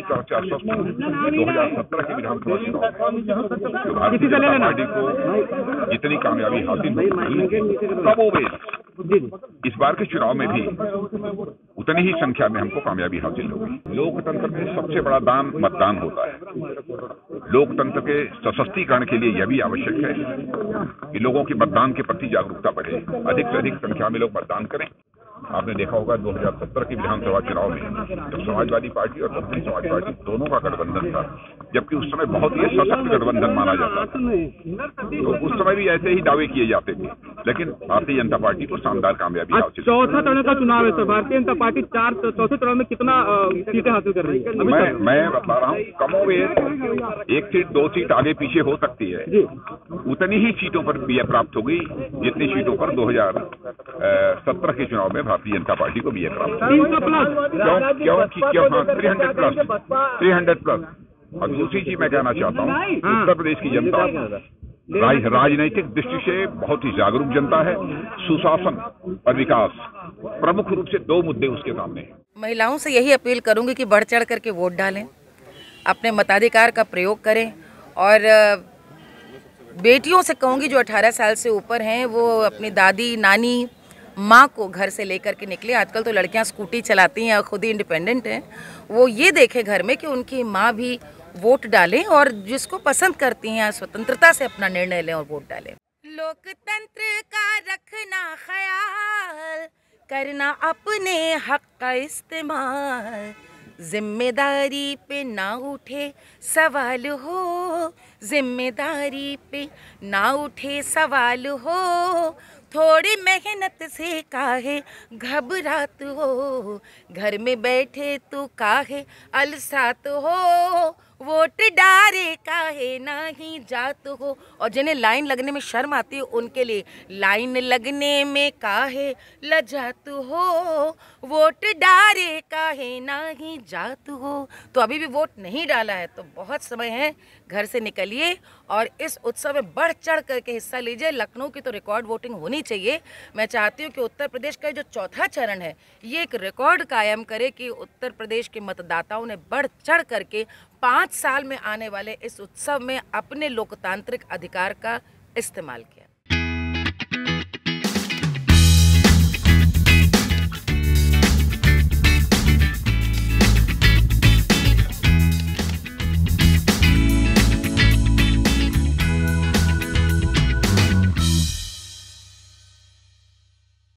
चर्चा स्वस्थ 2017 के विधानसभा चुनाव भारतीय जनता पार्टी को जितनी कामयाबी हासिल हुई कमोबेश इस बार के चुनाव में भी उतनी ही संख्या में हमको कामयाबी हासिल होगी। लोकतंत्र में सबसे बड़ा दाम मतदान होता है। लोकतंत्र के सशक्तिकरण के लिए यह भी आवश्यक है कि लोगों की मतदान के प्रति जागरूकता बढ़े, अधिक से अधिक संख्या में लोग मतदान करें। आपने देखा होगा 2017 के विधानसभा चुनाव में जब समाजवादी पार्टी और बहुजन समाज पार्टी दोनों का गठबंधन था, जबकि उस समय बहुत ही सशक्त गठबंधन माना जाता था, तो उस समय भी ऐसे ही दावे किए जाते थे, लेकिन भारतीय जनता पार्टी को शानदार कामयाबी हासिल। चौथा चरण का चुनाव है सर, भारतीय जनता पार्टी चौथे चरण में कितना सीटें हासिल कर रही है? मैं बता रहा हूँ, कमोबेश एक सीट दो सीट आगे पीछे हो सकती है, उतनी ही सीटों पर विजय प्राप्त होगी जितनी सीटों पर 2017 के चुनाव में भारतीय जनता पार्टी को विजय प्राप्त। 300 प्लस। और दूसरी चीज मैं कहना चाहता हूँ, उत्तर प्रदेश की जनता राजनीतिक दृष्टि से बहुत ही जागरूक जनता है। सुशासन और विकास प्रमुख रूप से दो मुद्दे उसके सामने हैं। महिलाओं से यही अपील करूंगी कि बढ़ चढ़ करके वोट डालें, अपने मताधिकार का प्रयोग करें, और बेटियों से कहूँगी जो 18 साल से ऊपर हैं वो अपनी दादी नानी माँ को घर से लेकर के निकले। आजकल तो लड़कियां स्कूटी चलाती हैं और खुद ही इंडिपेंडेंट हैं। वो ये देखें घर में कि उनकी माँ भी वोट डालें और जिसको पसंद करती हैं स्वतंत्रता से अपना निर्णय लें और वोट डालें। लोकतंत्र का रखना ख्याल, करना अपने हक का इस्तेमाल, जिम्मेदारी पे ना उठे सवाल हो, जिम्मेदारी पे ना उठे सवाल हो, थोड़ी मेहनत से काहे घबरात हो, घर में बैठे तू काहे अलसात हो, वोट डारे काहे नहीं जात हो। और जिन्हें लाइन लगने में शर्म आती है उनके लिए लाइन लगने में काहे लजात हो, वोट डारे काहे नहीं जात हो। तो अभी भी वोट नहीं डाला है तो बहुत समय है, घर से निकलिए और इस उत्सव में बढ़ चढ़ करके हिस्सा लीजिए। लखनऊ की तो रिकॉर्ड वोटिंग होनी चाहिए। मैं चाहती हूँ कि उत्तर प्रदेश का जो चौथा चरण है ये एक रिकॉर्ड कायम करे कि उत्तर प्रदेश के मतदाताओं ने बढ़ चढ़ करके 5 साल में आने वाले इस उत्सव में अपने लोकतांत्रिक अधिकार का इस्तेमाल किया।